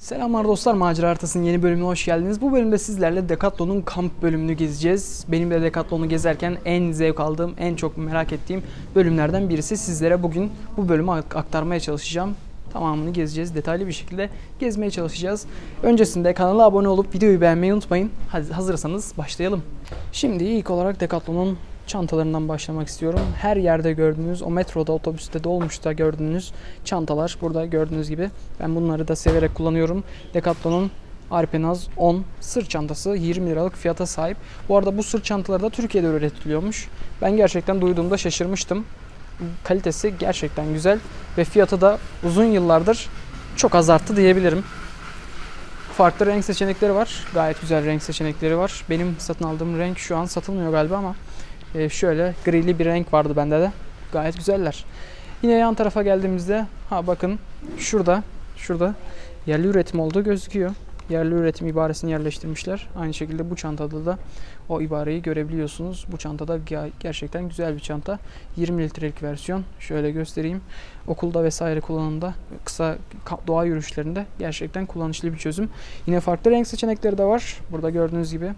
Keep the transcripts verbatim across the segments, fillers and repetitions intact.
Selamlar dostlar, Macera Haritası'nın yeni bölümüne hoş geldiniz. Bu bölümde sizlerle Decathlon'un kamp bölümünü gezeceğiz. Benim de Decathlon'u gezerken en zevk aldığım, en çok merak ettiğim bölümlerden birisi. Sizlere bugün bu bölümü aktarmaya çalışacağım. Tamamını gezeceğiz, detaylı bir şekilde gezmeye çalışacağız. Öncesinde kanala abone olup videoyu beğenmeyi unutmayın. Hadi hazırsanız başlayalım. Şimdi ilk olarak Decathlon'un çantalarından başlamak istiyorum. Her yerde gördüğünüz, o metroda, otobüste dolmuşta gördüğünüz çantalar. Burada gördüğünüz gibi ben bunları da severek kullanıyorum. Decathlon'un Arpenaz on sırt çantası yirmi liralık fiyata sahip. Bu arada bu sırt çantaları da Türkiye'de üretiliyormuş. Ben gerçekten duyduğumda şaşırmıştım. Kalitesi gerçekten güzel ve fiyatı da uzun yıllardır çok az arttı diyebilirim. Farklı renk seçenekleri var. Gayet güzel renk seçenekleri var. Benim satın aldığım renk şu an satılmıyor galiba ama şöyle grili bir renk vardı bende de. Gayet güzeller. Yine yan tarafa geldiğimizde ha bakın şurada şurada yerli üretim olduğu gözüküyor. Yerli üretim ibaresini yerleştirmişler. Aynı şekilde bu çantada da o ibareyi görebiliyorsunuz. Bu çantada gerçekten güzel bir çanta. yirmi litrelik versiyon. Şöyle göstereyim. Okulda vesaire kullanımda, kısa doğa yürüyüşlerinde gerçekten kullanışlı bir çözüm. Yine farklı renk seçenekleri de var. Burada gördüğünüz gibi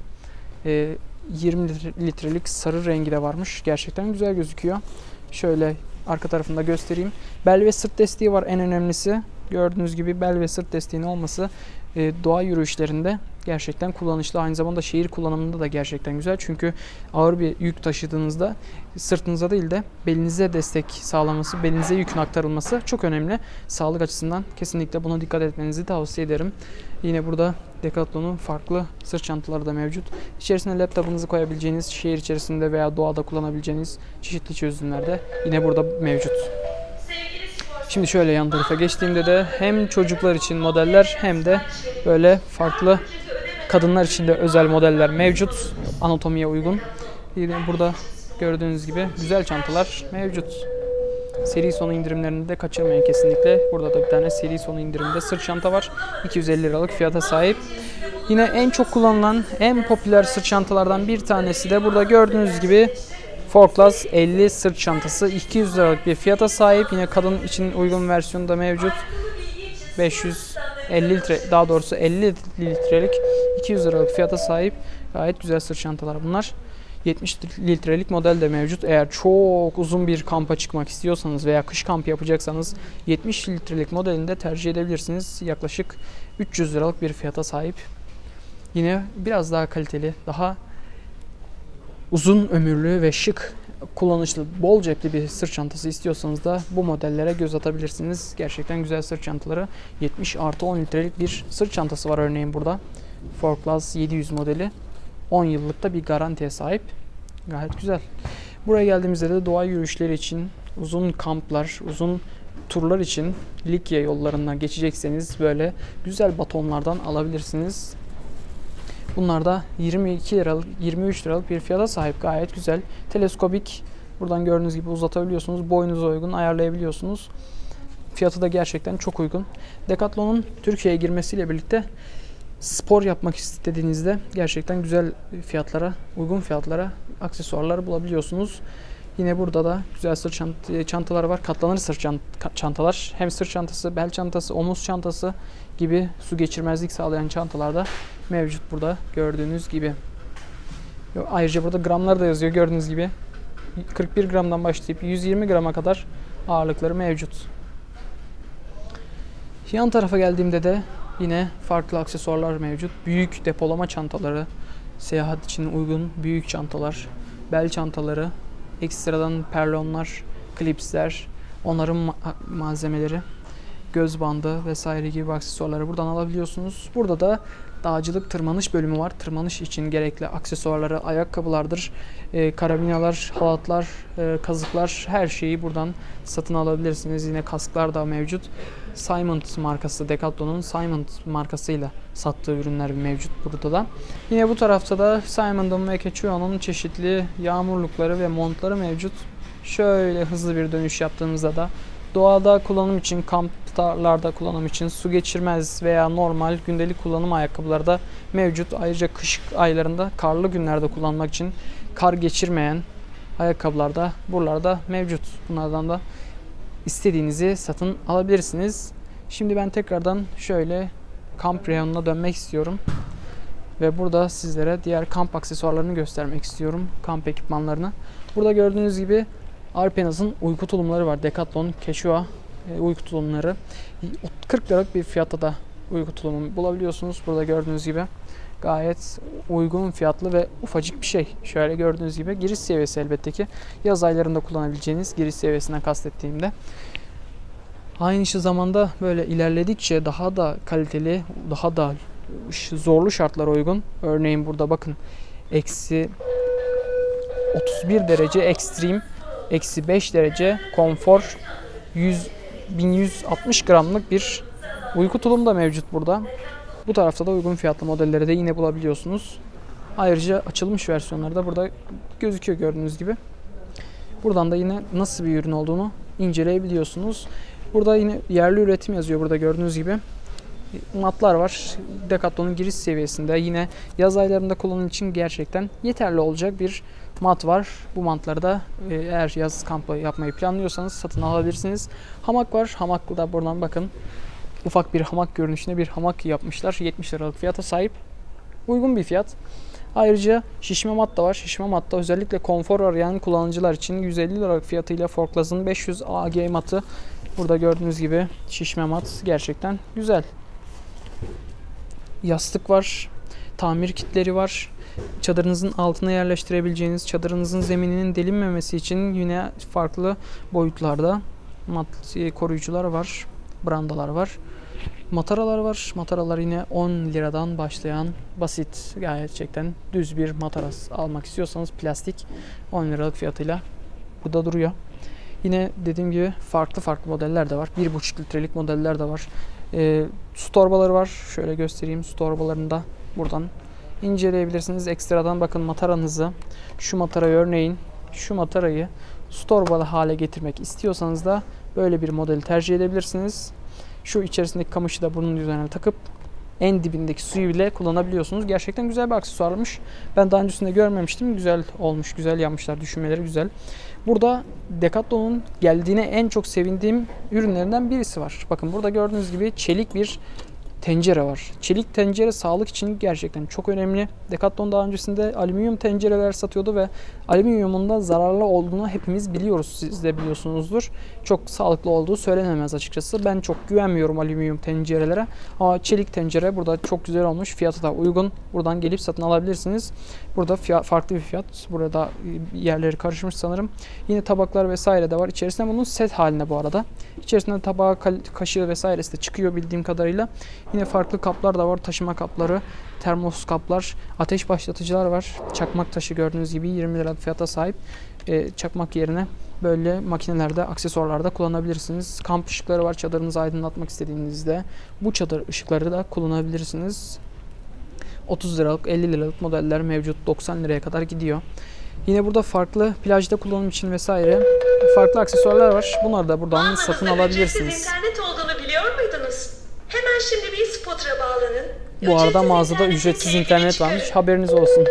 yirmi litrelik sarı rengi de varmış. Gerçekten güzel gözüküyor. Şöyle arka tarafında göstereyim. Bel ve sırt desteği var en önemlisi. Gördüğünüz gibi bel ve sırt desteğinin olması doğa yürüyüşlerinde gerçekten kullanışlı. Aynı zamanda şehir kullanımında da gerçekten güzel. Çünkü ağır bir yük taşıdığınızda sırtınıza değil de belinize destek sağlaması, belinize yükün aktarılması çok önemli. Sağlık açısından kesinlikle buna dikkat etmenizi tavsiye ederim. Yine burada Decathlon'un farklı sırt çantaları da mevcut. İçerisine laptopunuzu koyabileceğiniz, şehir içerisinde veya doğada kullanabileceğiniz çeşitli çözümler de yine burada mevcut. Şimdi şöyle yan tarafa geçtiğimde de hem çocuklar için modeller hem de böyle farklı kadınlar için de özel modeller mevcut. Anatomiye uygun. Yine burada gördüğünüz gibi güzel çantalar mevcut. Seri sonu indirimlerini de kaçırmayın kesinlikle. Burada da bir tane seri sonu indirimde sırt çanta var. iki yüz elli liralık fiyata sahip. Yine en çok kullanılan, en popüler sırt çantalardan bir tanesi de burada gördüğünüz gibi Forclaz elli sırt çantası iki yüz liralık bir fiyata sahip. Yine kadın için uygun versiyonu da mevcut. beş yüz elli litre, daha doğrusu elli litrelik iki yüz liralık fiyata sahip. Gayet güzel sırt çantalar bunlar. yetmiş litrelik model de mevcut. Eğer çok uzun bir kampa çıkmak istiyorsanız veya kış kampı yapacaksanız yetmiş litrelik modelini de tercih edebilirsiniz. Yaklaşık üç yüz liralık bir fiyata sahip. Yine biraz daha kaliteli, daha uzun ömürlü ve şık, kullanışlı, bol cepli bir sırt çantası istiyorsanız da bu modellere göz atabilirsiniz. Gerçekten güzel sırt çantaları. yetmiş artı on litrelik bir sırt çantası var örneğin burada. Forclaz yedi yüz modeli. on yıllıkta bir garantiye sahip. Gayet güzel. Buraya geldiğimizde de doğa yürüyüşleri için, uzun kamplar, uzun turlar için Likya yollarından geçecekseniz böyle güzel batonlardan alabilirsiniz. Bunlar da yirmi iki liralık, yirmi üç liralık bir fiyata sahip. Gayet güzel. Teleskobik. Buradan gördüğünüz gibi uzatabiliyorsunuz. Boyunuza uygun ayarlayabiliyorsunuz. Fiyatı da gerçekten çok uygun. Decathlon'un Türkiye'ye girmesiyle birlikte spor yapmak istediğinizde gerçekten güzel fiyatlara, uygun fiyatlara aksesuarlar bulabiliyorsunuz. Yine burada da güzel sırt çant çantalar var. Katlanır sırt çantalar. Hem sırt çantası, bel çantası, omuz çantası gibi su geçirmezlik sağlayan çantalar da mevcut burada gördüğünüz gibi. Ayrıca burada gramlar da yazıyor gördüğünüz gibi. kırk bir gramdan başlayıp yüz yirmi grama kadar ağırlıkları mevcut. Yan tarafa geldiğimde de yine farklı aksesuarlar mevcut. Büyük depolama çantaları, seyahat için uygun büyük çantalar, bel çantaları, ekstradan perlonlar, klipsler, onarım ma malzemeleri, göz bandı vesaire gibi aksesuarları buradan alabiliyorsunuz. Burada da dağcılık tırmanış bölümü var. Tırmanış için gerekli aksesuarları, ayakkabılardır, e, karabinalar, halatlar, e, kazıklar, her şeyi buradan satın alabilirsiniz. Yine kasklar da mevcut. Simon markası, Decathlon'un Simon markasıyla sattığı ürünler mevcut burada da. Yine bu tarafta da Simon'dan ve Quechua'nın çeşitli yağmurlukları ve montları mevcut. Şöyle hızlı bir dönüş yaptığımızda da doğada kullanım için, kamplarda kullanım için, su geçirmez veya normal gündelik kullanım ayakkabıları da mevcut. Ayrıca kış aylarında, karlı günlerde kullanmak için kar geçirmeyen ayakkabılar da buralarda mevcut. Bunlardan da istediğinizi satın alabilirsiniz. Şimdi ben tekrardan şöyle kamp reyonuna dönmek istiyorum. Ve burada sizlere diğer kamp aksesuarlarını göstermek istiyorum. Kamp ekipmanlarını. Burada gördüğünüz gibi Arpenaz'ın uyku tulumları var. Decathlon Quechua e, uyku tulumları. kırk liralık bir fiyatta da uyku tulumu bulabiliyorsunuz. Burada gördüğünüz gibi gayet uygun fiyatlı ve ufacık bir şey. Şöyle gördüğünüz gibi giriş seviyesi elbette ki. Yaz aylarında kullanabileceğiniz giriş seviyesinden kastettiğimde. Aynı zamanda böyle ilerledikçe daha da kaliteli, daha da zorlu şartlara uygun. Örneğin burada bakın eksi otuz bir derece ekstrem, eksi beş derece konfor, yüz, bin yüz altmış gramlık bir uyku tulum da mevcut burada. Bu tarafta da uygun fiyatlı modelleri de yine bulabiliyorsunuz. Ayrıca açılmış versiyonları da burada gözüküyor gördüğünüz gibi. Buradan da yine nasıl bir ürün olduğunu inceleyebiliyorsunuz. Burada yine yerli üretim yazıyor burada gördüğünüz gibi. Matlar var. Decathlon'un giriş seviyesinde. Yine yaz aylarında kullanım için gerçekten yeterli olacak bir mat var. Bu matları da eğer yaz kampı yapmayı planlıyorsanız satın alabilirsiniz. Hamak var. Hamaklı da buradan bakın. Ufak bir hamak görünüşünde bir hamak yapmışlar. yetmiş liralık fiyata sahip. Uygun bir fiyat. Ayrıca şişme mat da var. Şişme matta özellikle konfor arayan kullanıcılar için yüz elli liralık fiyatıyla Forklaz'ın beş yüz A G matı. Burada gördüğünüz gibi şişme mat gerçekten güzel. Yastık var. Tamir kitleri var. Çadırınızın altına yerleştirebileceğiniz, çadırınızın zemininin delinmemesi için yine farklı boyutlarda mat koruyucular var. Brandalar var. Mataralar var. Mataralar yine on liradan başlayan basit, gerçekten düz bir mataras almak istiyorsanız plastik on liralık fiyatıyla burada duruyor. Yine dediğim gibi farklı farklı modeller de var. bir buçuk litrelik modeller de var. E, su torbaları var. Şöyle göstereyim. Su torbalarını da buradan inceleyebilirsiniz. Ekstradan bakın mataranızı, şu matarayı örneğin, şu matarayı su torbalı hale getirmek istiyorsanız da böyle bir modeli tercih edebilirsiniz. Şu içerisindeki kamışı da bunun üzerine takıp en dibindeki suyu bile kullanabiliyorsunuz. Gerçekten güzel bir aksesuarmış. Ben daha öncesinde görmemiştim. Güzel olmuş, güzel yapmışlar. Düşünmeleri güzel. Burada Decathlon'un geldiğine en çok sevindiğim ürünlerinden birisi var. Bakın burada gördüğünüz gibi çelik bir tencere var. Çelik tencere sağlık için gerçekten çok önemli. Decathlon daha öncesinde alüminyum tencereler satıyordu ve alüminyumun da zararlı olduğunu hepimiz biliyoruz. Siz de biliyorsunuzdur. Çok sağlıklı olduğu söylenemez açıkçası. Ben çok güvenmiyorum alüminyum tencerelere. Ama çelik tencere burada çok güzel olmuş. Fiyatı da uygun. Buradan gelip satın alabilirsiniz. Burada fiyat, farklı bir fiyat. Burada yerleri karışmış sanırım. Yine tabaklar vesaire de var. İçerisinde bunun set halinde bu arada. İçerisinde tabağı, kaşığı vesairesi de çıkıyor bildiğim kadarıyla. Yine farklı kaplar da var. Taşıma kapları, termos kaplar, ateş başlatıcılar var. Çakmak taşı gördüğünüz gibi yirmi lira fiyata sahip. E, çakmak yerine böyle makinelerde, aksesuarlarda kullanabilirsiniz. Kamp ışıkları var. Çadırınızı aydınlatmak istediğinizde bu çadır ışıkları da kullanabilirsiniz. otuz liralık, elli liralık modeller mevcut. doksan liraya kadar gidiyor. Yine burada farklı plajda kullanım için vesaire farklı aksesuarlar var. Bunları da buradan satın alabilirsiniz. İnternet olduğunu biliyor muydunuz? Hemen şimdi bir Spot'a bağlanın. Bu arada mağazada ücretsiz internet varmış. Haberiniz olsun.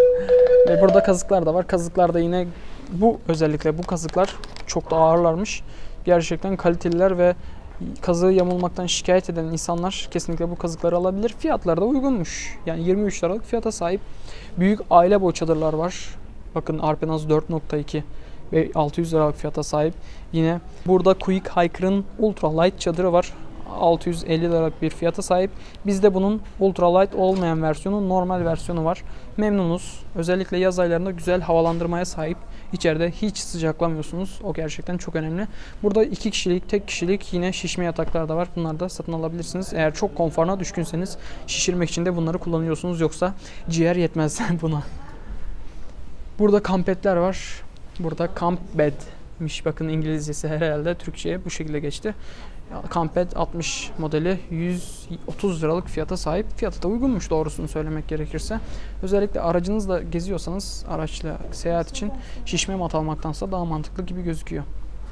Ve burada kazıklar da var. Kazıklar da yine bu özellikle bu kazıklar çok da ağırlarmış. Gerçekten kaliteliler ve kazığı yamulmaktan şikayet eden insanlar kesinlikle bu kazıkları alabilir. Fiyatları da uygunmuş. Yani yirmi üç liralık fiyata sahip. Büyük aile boy çadırlar var. Bakın Arpenaz dört nokta iki ve altı yüz liralık fiyata sahip. Yine burada Quick Hiker'ın Ultra Light çadırı var. altı yüz elli liralık bir fiyata sahip. Bizde bunun Ultra Light olmayan versiyonu, normal versiyonu var. Memnunuz. Özellikle yaz aylarında güzel havalandırmaya sahip. İçeride hiç sıcaklamıyorsunuz. O gerçekten çok önemli. Burada iki kişilik, tek kişilik yine şişme yataklar da var. Bunları da satın alabilirsiniz. Eğer çok konforuna düşkünseniz şişirmek için de bunları kullanıyorsunuz. Yoksa ciğer yetmez buna. Burada kampetler var. Burada camp bedmiş. Bakın İngilizcesi herhalde Türkçe'ye bu şekilde geçti. Campbed altmış modeli yüz otuz liralık fiyata sahip. Fiyatı da uygunmuş doğrusunu söylemek gerekirse. Özellikle aracınızla geziyorsanız araçla seyahat için şişme mat almaktansa daha mantıklı gibi gözüküyor.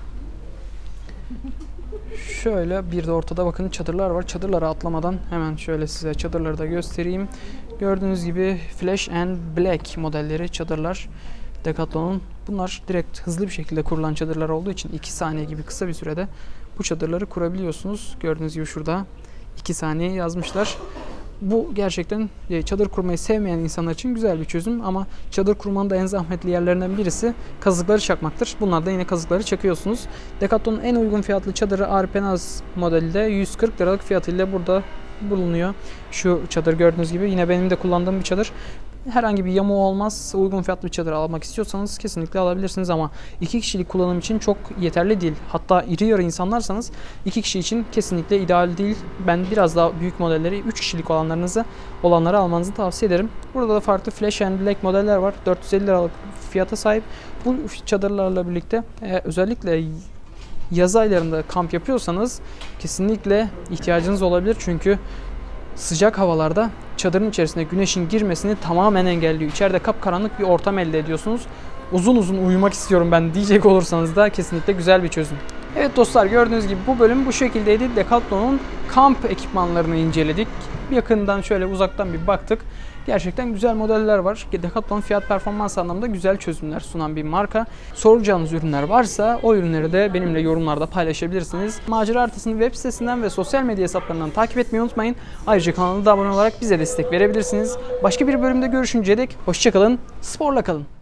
Şöyle bir de ortada bakın çadırlar var. Çadırlara atlamadan hemen şöyle size çadırları da göstereyim. Gördüğünüz gibi Flash and Black modelleri çadırlar. Decathlon'un. Bunlar direkt hızlı bir şekilde kurulan çadırlar olduğu için iki saniye gibi kısa bir sürede bu çadırları kurabiliyorsunuz. Gördüğünüz gibi şurada iki saniye yazmışlar. Bu gerçekten çadır kurmayı sevmeyen insanlar için güzel bir çözüm ama çadır kurmanın da en zahmetli yerlerinden birisi kazıkları çakmaktır. Bunlar da yine kazıkları çakıyorsunuz. Decathlon'un en uygun fiyatlı çadırı Arpenaz modelde yüz kırk liralık fiyatıyla burada bulunuyor. Şu çadır gördüğünüz gibi yine benim de kullandığım bir çadır. Herhangi bir yamuğu olmaz. Uygun fiyatlı bir çadır almak istiyorsanız kesinlikle alabilirsiniz ama iki kişilik kullanım için çok yeterli değil. Hatta iri yarı insanlarsanız iki kişi için kesinlikle ideal değil. Ben biraz daha büyük modelleri üç kişilik olanlarınızı olanları almanızı tavsiye ederim. Burada da farklı Flash and Black modeller var. dört yüz elli liralık fiyata sahip. Bu çadırlarla birlikte e, özellikle yaz aylarında kamp yapıyorsanız kesinlikle ihtiyacınız olabilir. Çünkü sıcak havalarda çadırın içerisine güneşin girmesini tamamen engelliyor. İçeride kapkaranlık bir ortam elde ediyorsunuz. Uzun uzun uyumak istiyorum ben diyecek olursanız da kesinlikle güzel bir çözüm. Evet dostlar, gördüğünüz gibi bu bölüm bu şekildeydi. Decathlon'un kamp ekipmanlarını inceledik. Yakından şöyle uzaktan bir baktık. Gerçekten güzel modeller var. Decathlon fiyat performans anlamında güzel çözümler sunan bir marka. Soracağınız ürünler varsa o ürünleri de benimle yorumlarda paylaşabilirsiniz. Macera Haritası'nı web sitesinden ve sosyal medya hesaplarından takip etmeyi unutmayın. Ayrıca kanalına da abone olarak bize destek verebilirsiniz. Başka bir bölümde görüşünceye dek hoşça kalın, sporla kalın.